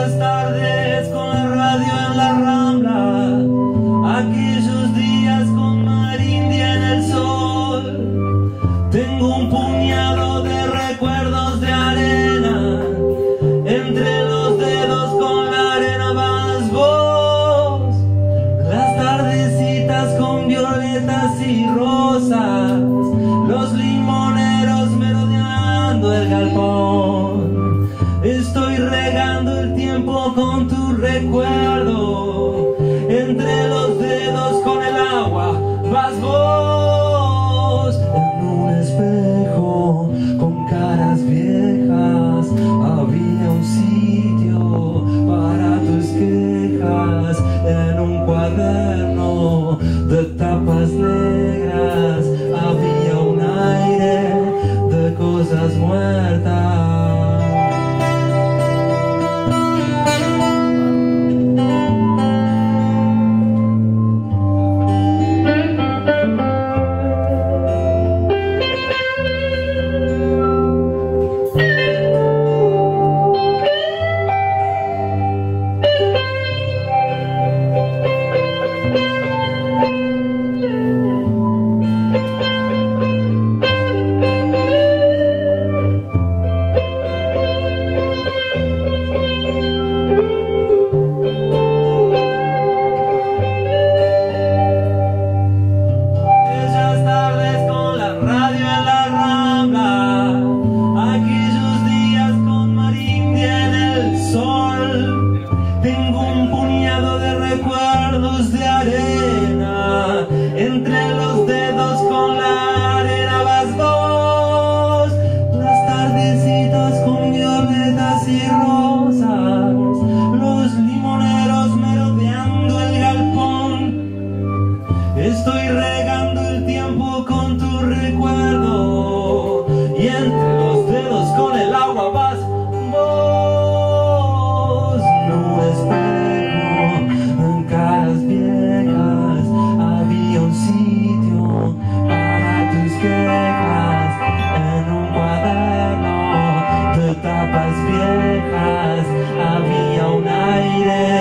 Aquellas tardes con la radio en la Rambla, aquellos días con Marindia en el sol. Tengo un puñado de recuerdos de arena, entre los dedos con la arena vas vos. Las tardecitas con violetas y rosas, los limoneros merodeando el galpón. Estoy regando el tiempo con tu recuerdo, entre los dedos con el agua vas vos. En un espejo con caras viejas había un sitio para tus quejas. En un cuaderno de tapas negras había un aire de cosas muertas. Tengo un puñado de recuerdos de arena, entre los dedos con la arena vas vos. Las tardecitas con violetas y rosas, los limoneros merodeando el galpón. Estoy regando el tiempo con tu recuerdo, y entre los dedos con el agua vas vos. En caras viejas había un sitio para tus quejas. En un cuaderno de tapas viejas había un aire